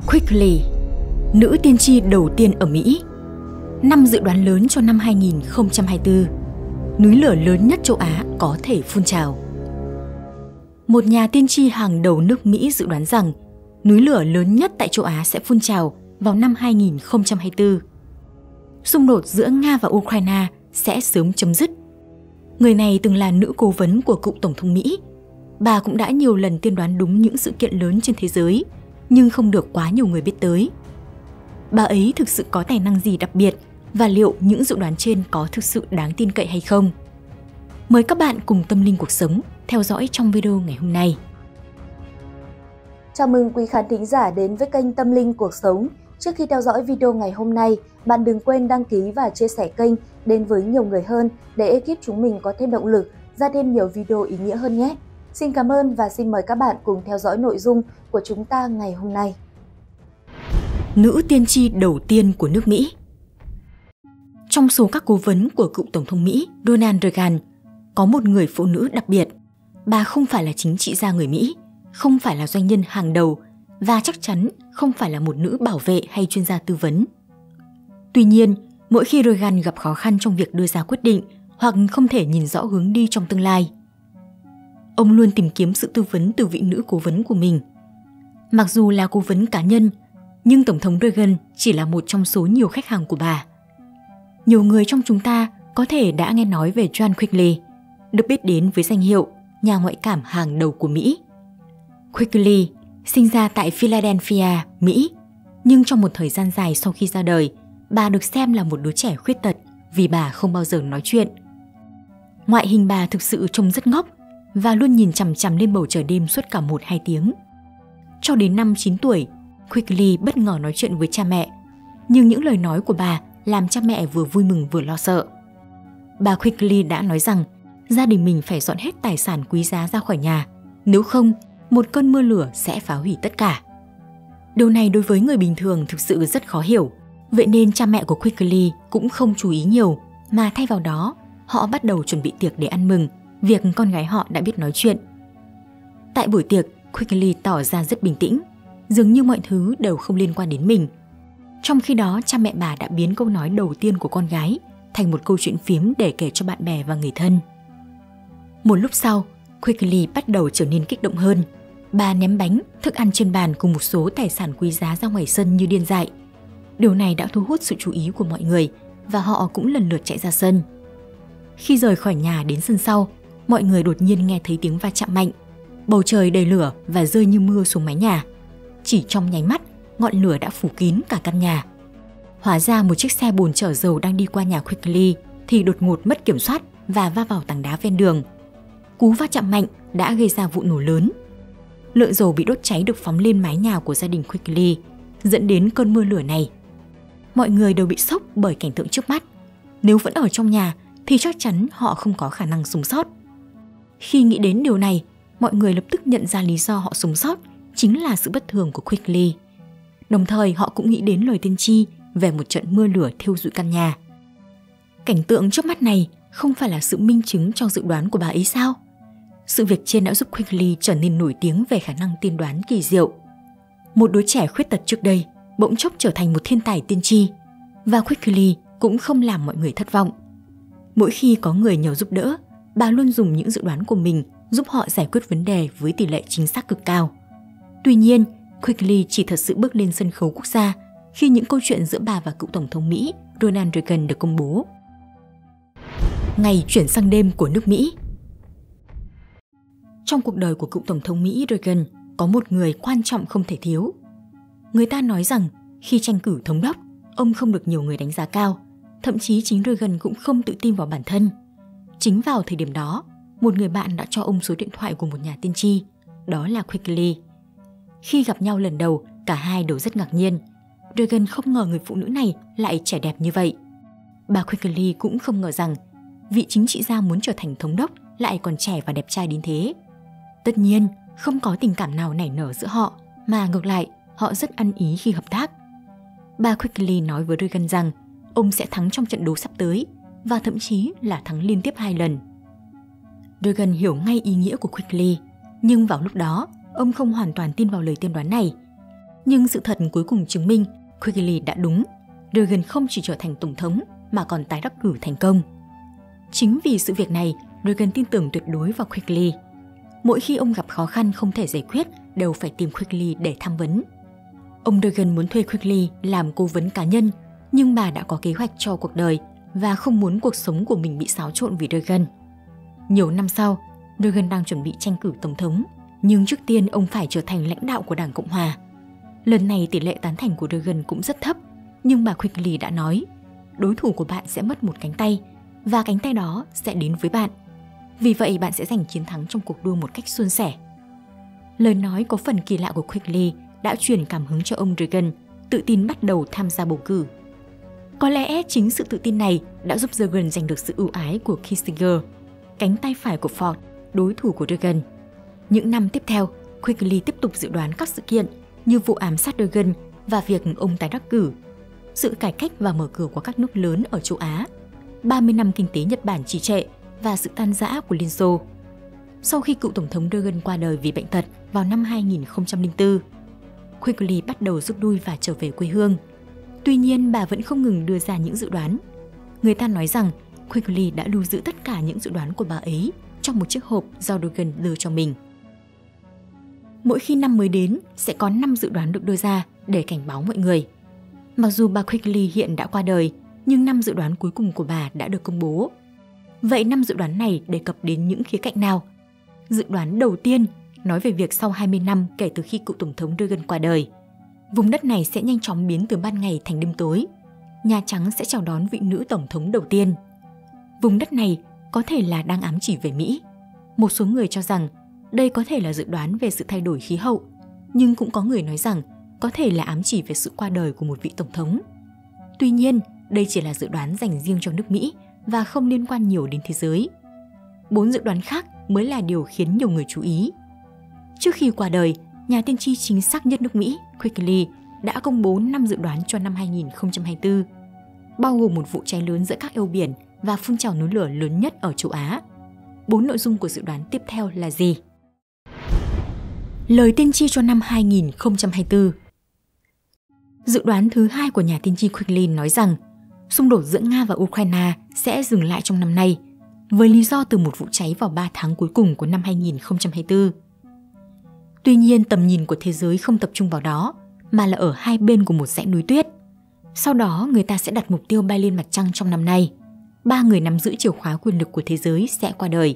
Quigley, nữ tiên tri đầu tiên ở Mỹ. 5 dự đoán lớn cho năm 2024. Núi lửa lớn nhất châu Á có thể phun trào. Một nhà tiên tri hàng đầu nước Mỹ dự đoán rằng núi lửa lớn nhất tại châu Á sẽ phun trào vào năm 2024. Xung đột giữa Nga và Ukraine sẽ sớm chấm dứt. Người này từng là nữ cố vấn của cựu Tổng thống Mỹ. Bà cũng đã nhiều lần tiên đoán đúng những sự kiện lớn trên thế giới, nhưng không được quá nhiều người biết tới. Bà ấy thực sự có tài năng gì đặc biệt và liệu những dự đoán trên có thực sự đáng tin cậy hay không? Mời các bạn cùng Tâm Linh Cuộc Sống theo dõi trong video ngày hôm nay. Chào mừng quý khán thính giả đến với kênh Tâm Linh Cuộc Sống. Trước khi theo dõi video ngày hôm nay, bạn đừng quên đăng ký và chia sẻ kênh đến với nhiều người hơn để ekip chúng mình có thêm động lực ra thêm nhiều video ý nghĩa hơn nhé. Xin cảm ơn và xin mời các bạn cùng theo dõi nội dung của chúng ta ngày hôm nay. Nữ tiên tri đầu tiên của nước Mỹ. Trong số các cố vấn của cựu Tổng thống Mỹ Ronald Reagan, có một người phụ nữ đặc biệt. Bà không phải là chính trị gia người Mỹ, không phải là doanh nhân hàng đầu và chắc chắn không phải là một nữ bảo vệ hay chuyên gia tư vấn. Tuy nhiên, mỗi khi Reagan gặp khó khăn trong việc đưa ra quyết định hoặc không thể nhìn rõ hướng đi trong tương lai, ông luôn tìm kiếm sự tư vấn từ vị nữ cố vấn của mình. Mặc dù là cố vấn cá nhân, nhưng Tổng thống Reagan chỉ là một trong số nhiều khách hàng của bà. Nhiều người trong chúng ta có thể đã nghe nói về John Quigley, được biết đến với danh hiệu nhà ngoại cảm hàng đầu của Mỹ. Quigley sinh ra tại Philadelphia, Mỹ, nhưng trong một thời gian dài sau khi ra đời, bà được xem là một đứa trẻ khuyết tật vì bà không bao giờ nói chuyện. Ngoại hình bà thực sự trông rất ngốc và luôn nhìn chằm chằm lên bầu trời đêm suốt cả 1-2 tiếng. Cho đến năm 9 tuổi, Quigley bất ngờ nói chuyện với cha mẹ, nhưng những lời nói của bà làm cha mẹ vừa vui mừng vừa lo sợ. Bà Quigley đã nói rằng gia đình mình phải dọn hết tài sản quý giá ra khỏi nhà, nếu không, một cơn mưa lửa sẽ phá hủy tất cả. Điều này đối với người bình thường thực sự rất khó hiểu, vậy nên cha mẹ của Quigley cũng không chú ý nhiều, mà thay vào đó, họ bắt đầu chuẩn bị tiệc để ăn mừng việc con gái họ đã biết nói chuyện. Tại buổi tiệc, Quigley tỏ ra rất bình tĩnh, dường như mọi thứ đều không liên quan đến mình. Trong khi đó, cha mẹ bà đã biến câu nói đầu tiên của con gái thành một câu chuyện phiếm để kể cho bạn bè và người thân. Một lúc sau, Quigley bắt đầu trở nên kích động hơn. Bà ném bánh, thức ăn trên bàn cùng một số tài sản quý giá ra ngoài sân như điên dại. Điều này đã thu hút sự chú ý của mọi người và họ cũng lần lượt chạy ra sân. Khi rời khỏi nhà đến sân sau, mọi người đột nhiên nghe thấy tiếng va chạm mạnh. Bầu trời đầy lửa và rơi như mưa xuống mái nhà. Chỉ trong nháy mắt, ngọn lửa đã phủ kín cả căn nhà. Hóa ra một chiếc xe bồn chở dầu đang đi qua nhà Quigley thì đột ngột mất kiểm soát và va vào tảng đá ven đường. Cú va chạm mạnh đã gây ra vụ nổ lớn. Lượng dầu bị đốt cháy được phóng lên mái nhà của gia đình Quigley, dẫn đến cơn mưa lửa này. Mọi người đều bị sốc bởi cảnh tượng trước mắt. Nếu vẫn ở trong nhà thì chắc chắn họ không có khả năng sống sót. Khi nghĩ đến điều này, mọi người lập tức nhận ra lý do họ sống sót chính là sự bất thường của Quigley. Đồng thời họ cũng nghĩ đến lời tiên tri về một trận mưa lửa thiêu rụi căn nhà. Cảnh tượng trước mắt này không phải là sự minh chứng cho dự đoán của bà ấy sao? Sự việc trên đã giúp Quigley trở nên nổi tiếng về khả năng tiên đoán kỳ diệu. Một đứa trẻ khuyết tật trước đây bỗng chốc trở thành một thiên tài tiên tri, và Quigley cũng không làm mọi người thất vọng. Mỗi khi có người nhờ giúp đỡ, bà luôn dùng những dự đoán của mình giúp họ giải quyết vấn đề với tỷ lệ chính xác cực cao. Tuy nhiên, Quigley chỉ thật sự bước lên sân khấu quốc gia khi những câu chuyện giữa bà và cựu Tổng thống Mỹ Ronald Reagan được công bố. Ngày chuyển sang đêm của nước Mỹ. Trong cuộc đời của cựu Tổng thống Mỹ Reagan có một người quan trọng không thể thiếu. Người ta nói rằng khi tranh cử thống đốc, ông không được nhiều người đánh giá cao, thậm chí chính Reagan cũng không tự tin vào bản thân. Chính vào thời điểm đó, một người bạn đã cho ông số điện thoại của một nhà tiên tri, đó là Quigley. Khi gặp nhau lần đầu, cả hai đều rất ngạc nhiên. Reagan không ngờ người phụ nữ này lại trẻ đẹp như vậy. Bà Quigley cũng không ngờ rằng vị chính trị gia muốn trở thành thống đốc lại còn trẻ và đẹp trai đến thế. Tất nhiên, không có tình cảm nào nảy nở giữa họ, mà ngược lại, họ rất ăn ý khi hợp tác. Bà Quigley nói với Reagan rằng ông sẽ thắng trong trận đấu sắp tới, và thậm chí là thắng liên tiếp 2 lần. Reagan hiểu ngay ý nghĩa của Quigley, nhưng vào lúc đó, ông không hoàn toàn tin vào lời tiên đoán này. Nhưng sự thật cuối cùng chứng minh Quigley đã đúng. Reagan không chỉ trở thành tổng thống mà còn tái đắc cử thành công. Chính vì sự việc này, Reagan tin tưởng tuyệt đối vào Quigley. Mỗi khi ông gặp khó khăn không thể giải quyết, đều phải tìm Quigley để tham vấn. Ông Reagan muốn thuê Quigley làm cố vấn cá nhân, nhưng bà đã có kế hoạch cho cuộc đời và không muốn cuộc sống của mình bị xáo trộn vì Reagan. Nhiều năm sau, Reagan đang chuẩn bị tranh cử tổng thống, nhưng trước tiên ông phải trở thành lãnh đạo của Đảng Cộng Hòa. Lần này tỷ lệ tán thành của Reagan cũng rất thấp, nhưng bà Quigley đã nói, đối thủ của bạn sẽ mất một cánh tay, và cánh tay đó sẽ đến với bạn. Vì vậy bạn sẽ giành chiến thắng trong cuộc đua một cách suôn sẻ. Lời nói có phần kỳ lạ của Quigley đã truyền cảm hứng cho ông Reagan tự tin bắt đầu tham gia bầu cử. Có lẽ chính sự tự tin này đã giúp Reagan giành được sự ưu ái của Kissinger, cánh tay phải của Ford, đối thủ của Reagan. Những năm tiếp theo, Quigley tiếp tục dự đoán các sự kiện như vụ ám sát Reagan và việc ông tái đắc cử, sự cải cách và mở cửa của các nước lớn ở châu Á, 30 năm kinh tế Nhật Bản trì trệ và sự tan rã của Liên Xô. Sau khi cựu tổng thống Reagan qua đời vì bệnh tật vào năm 2004, Quigley bắt đầu rút lui và trở về quê hương. Tuy nhiên, bà vẫn không ngừng đưa ra những dự đoán. Người ta nói rằng Quigley đã lưu giữ tất cả những dự đoán của bà ấy trong một chiếc hộp do Reagan đưa cho mình. Mỗi khi năm mới đến, sẽ có 5 dự đoán được đưa ra để cảnh báo mọi người. Mặc dù bà Quigley hiện đã qua đời, nhưng 5 dự đoán cuối cùng của bà đã được công bố. Vậy 5 dự đoán này đề cập đến những khía cạnh nào? Dự đoán đầu tiên nói về việc sau 20 năm kể từ khi cựu tổng thống Reagan qua đời, vùng đất này sẽ nhanh chóng biến từ ban ngày thành đêm tối. Nhà Trắng sẽ chào đón vị nữ tổng thống đầu tiên. Vùng đất này có thể là đang ám chỉ về Mỹ. Một số người cho rằng đây có thể là dự đoán về sự thay đổi khí hậu, nhưng cũng có người nói rằng có thể là ám chỉ về sự qua đời của một vị tổng thống. Tuy nhiên, đây chỉ là dự đoán dành riêng cho nước Mỹ và không liên quan nhiều đến thế giới. 4 dự đoán khác mới là điều khiến nhiều người chú ý. Trước khi qua đời, nhà tiên tri chính xác nhất nước Mỹ, Quigley, đã công bố 5 dự đoán cho năm 2024, bao gồm một vụ cháy lớn giữa các eo biển và phun trào núi lửa lớn nhất ở châu Á. 4 nội dung của dự đoán tiếp theo là gì? Lời tiên tri cho năm 2024. Dự đoán thứ hai của nhà tiên tri Quigley nói rằng xung đột giữa Nga và Ukraine sẽ dừng lại trong năm nay, với lý do từ một vụ cháy vào 3 tháng cuối cùng của năm 2024. Tuy nhiên, tầm nhìn của thế giới không tập trung vào đó, mà là ở hai bên của một dãy núi tuyết. Sau đó, người ta sẽ đặt mục tiêu bay lên mặt trăng trong năm nay. 3 người nắm giữ chìa khóa quyền lực của thế giới sẽ qua đời.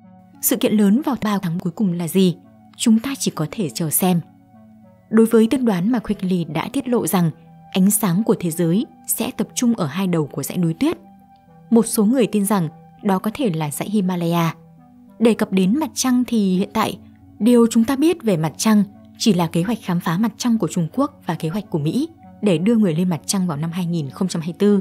Sự kiện lớn vào 3 tháng cuối cùng là gì? Chúng ta chỉ có thể chờ xem. Đối với tiên đoán mà Quigley đã tiết lộ rằng ánh sáng của thế giới sẽ tập trung ở hai đầu của dãy núi tuyết. Một số người tin rằng đó có thể là dãy Himalaya. Đề cập đến mặt trăng thì hiện tại, điều chúng ta biết về mặt trăng chỉ là kế hoạch khám phá mặt trăng của Trung Quốc và kế hoạch của Mỹ để đưa người lên mặt trăng vào năm 2024.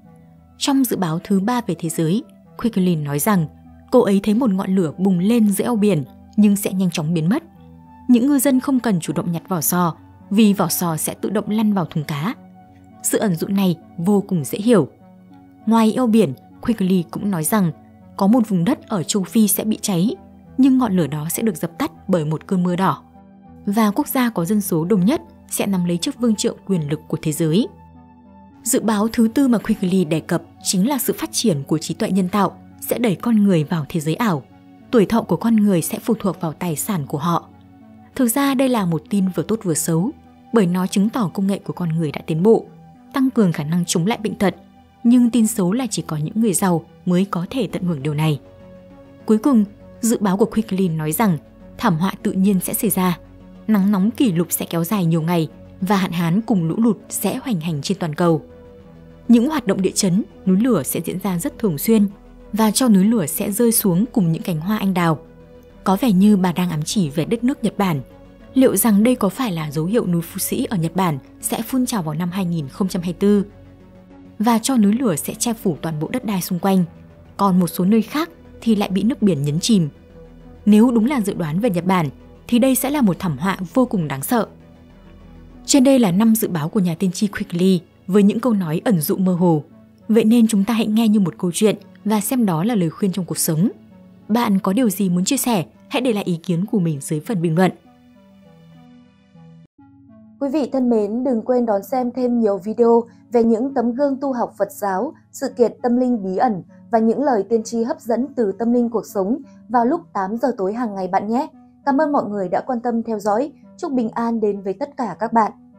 Trong dự báo thứ 3 về thế giới, Quigley nói rằng cô ấy thấy một ngọn lửa bùng lên giữa eo biển nhưng sẽ nhanh chóng biến mất. Những ngư dân không cần chủ động nhặt vỏ sò vì vỏ sò sẽ tự động lăn vào thùng cá. Sự ẩn dụ này vô cùng dễ hiểu. Ngoài eo biển, Quigley cũng nói rằng có một vùng đất ở châu Phi sẽ bị cháy, nhưng ngọn lửa đó sẽ được dập tắt bởi một cơn mưa đỏ. Và quốc gia có dân số đông nhất sẽ nắm lấy chức vương trượng quyền lực của thế giới. Dự báo thứ tư mà Quigley đề cập chính là sự phát triển của trí tuệ nhân tạo sẽ đẩy con người vào thế giới ảo. Tuổi thọ của con người sẽ phụ thuộc vào tài sản của họ. Thực ra đây là một tin vừa tốt vừa xấu, bởi nó chứng tỏ công nghệ của con người đã tiến bộ, tăng cường khả năng chống lại bệnh tật, nhưng tin xấu là chỉ có những người giàu mới có thể tận hưởng điều này. Cuối cùng, dự báo của Quigley nói rằng thảm họa tự nhiên sẽ xảy ra, nắng nóng kỷ lục sẽ kéo dài nhiều ngày và hạn hán cùng lũ lụt sẽ hoành hành trên toàn cầu. Những hoạt động địa chấn, núi lửa sẽ diễn ra rất thường xuyên và cho núi lửa sẽ rơi xuống cùng những cánh hoa anh đào. Có vẻ như bà đang ám chỉ về đất nước Nhật Bản. Liệu rằng đây có phải là dấu hiệu núi Phú Sĩ ở Nhật Bản sẽ phun trào vào năm 2024? Và cho núi lửa sẽ che phủ toàn bộ đất đai xung quanh, còn một số nơi khác thì lại bị nước biển nhấn chìm. Nếu đúng là dự đoán về Nhật Bản, thì đây sẽ là một thảm họa vô cùng đáng sợ. Trên đây là 5 dự báo của nhà tiên tri Quigley với những câu nói ẩn dụ mơ hồ. Vậy nên chúng ta hãy nghe như một câu chuyện và xem đó là lời khuyên trong cuộc sống. Bạn có điều gì muốn chia sẻ? Hãy để lại ý kiến của mình dưới phần bình luận. Quý vị thân mến, đừng quên đón xem thêm nhiều video về những tấm gương tu học Phật giáo, sự kiện tâm linh bí ẩn và những lời tiên tri hấp dẫn từ tâm linh cuộc sống vào lúc 8 giờ tối hàng ngày bạn nhé. Cảm ơn mọi người đã quan tâm theo dõi. Chúc bình an đến với tất cả các bạn.